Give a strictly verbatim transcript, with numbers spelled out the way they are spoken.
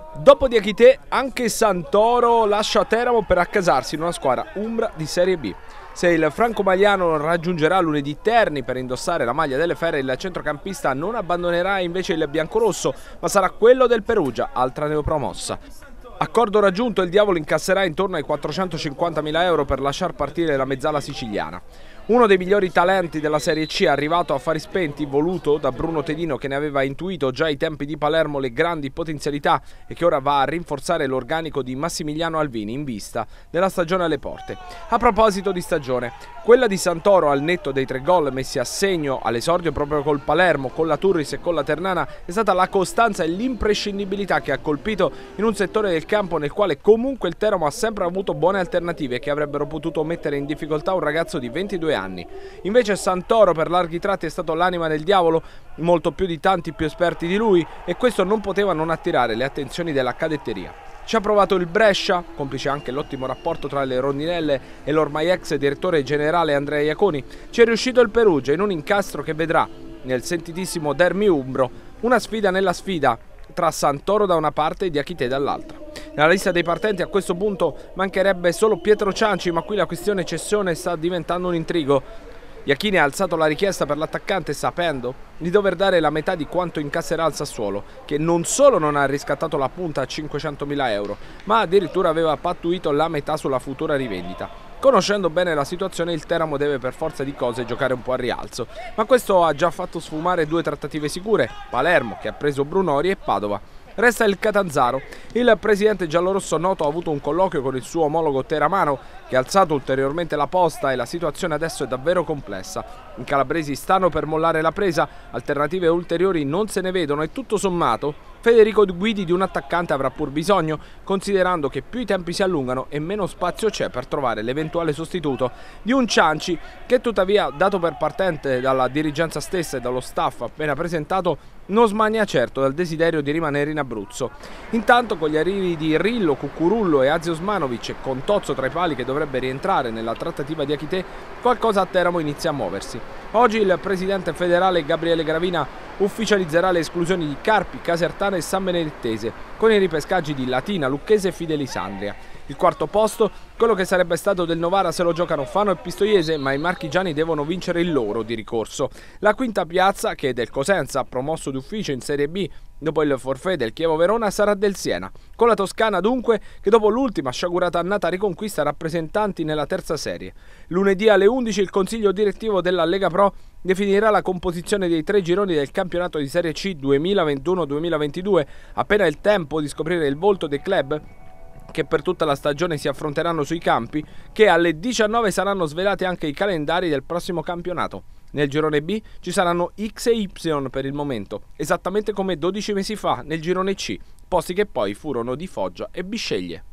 Dopo Diakité, anche Santoro lascia Teramo per accasarsi in una squadra umbra di Serie B. Se il franco-magliano raggiungerà lunedì Terni per indossare la maglia delle Fere, il centrocampista non abbandonerà invece il biancorosso, ma sarà quello del Perugia, altra neopromossa. Accordo raggiunto, il Diavolo incasserà intorno ai quattrocentocinquantamila euro per lasciar partire la mezzala siciliana. Uno dei migliori talenti della Serie C, arrivato a fari spenti, voluto da Bruno Tedino, che ne aveva intuito già ai tempi di Palermo le grandi potenzialità e che ora va a rinforzare l'organico di Massimiliano Alvini in vista della stagione alle porte. A proposito di stagione, quella di Santoro, al netto dei tre gol messi a segno all'esordio proprio col Palermo, con la Turris e con la Ternana, è stata la costanza e l'imprescindibilità che ha colpito in un settore del campo nel quale comunque il Teramo ha sempre avuto buone alternative che avrebbero potuto mettere in difficoltà un ragazzo di ventidue anni. Invece Santoro per larghi tratti è stato l'anima del Diavolo, molto più di tanti più esperti di lui, e questo non poteva non attirare le attenzioni della cadetteria. Ci ha provato il Brescia, complice anche l'ottimo rapporto tra le rondinelle e l'ormai ex direttore generale Andrea Iaconi. Ci è riuscito il Perugia in un incastro che vedrà, nel sentitissimo derby umbro, una sfida nella sfida tra Santoro da una parte e Diakité dall'altra. Nella lista dei partenti a questo punto mancherebbe solo Pietro Cianci, ma qui la questione cessione sta diventando un intrigo. Iachini ha alzato la richiesta per l'attaccante sapendo di dover dare la metà di quanto incasserà al Sassuolo, che non solo non ha riscattato la punta a cinquecentomila euro, ma addirittura aveva pattuito la metà sulla futura rivendita. Conoscendo bene la situazione, il Teramo deve per forza di cose giocare un po' a rialzo, ma questo ha già fatto sfumare due trattative sicure: Palermo, che ha preso Brunori, e Padova. Resta il Catanzaro. Il presidente giallorosso noto ha avuto un colloquio con il suo omologo teramano, che ha alzato ulteriormente la posta, e la situazione adesso è davvero complessa. I calabresi stanno per mollare la presa, alternative ulteriori non se ne vedono e tutto sommato Federico Guidi di un attaccante avrà pur bisogno, considerando che più i tempi si allungano e meno spazio c'è per trovare l'eventuale sostituto di un Cianci che, tuttavia, dato per partente dalla dirigenza stessa e dallo staff appena presentato, non smania certo dal desiderio di rimanere in Abruzzo. Intanto, con gli arrivi di Rillo, Cucurullo e Azi Osmanovic e Contozzo tra i pali, che dovrebbe rientrare nella trattativa di Diakité, qualcosa a Teramo inizia a muoversi. Oggi il presidente federale Gabriele Gravina ufficializzerà le esclusioni di Carpi, Casertana e San Benedettese, con i ripescaggi di Latina, Lucchese e Fidelisandria. Il quarto posto, quello che sarebbe stato del Novara, se lo giocano Fano e Pistoiese, ma i marchigiani devono vincere il loro di ricorso. La quinta piazza, che è del Cosenza, promosso d'ufficio in Serie B dopo il forfait del Chievo Verona, sarà del Siena, con la Toscana dunque che dopo l'ultima sciagurata annata riconquista rappresentanti nella terza serie. Lunedì alle undici il consiglio direttivo della Lega Pro definirà la composizione dei tre gironi del campionato di Serie C duemilaventuno duemilaventidue, appena il tempo di scoprire il volto dei club che per tutta la stagione si affronteranno sui campi, che alle diciannove saranno svelati anche i calendari del prossimo campionato. Nel girone B ci saranno X e Y per il momento, esattamente come dodici mesi fa nel girone C, posti che poi furono di Foggia e Bisceglie.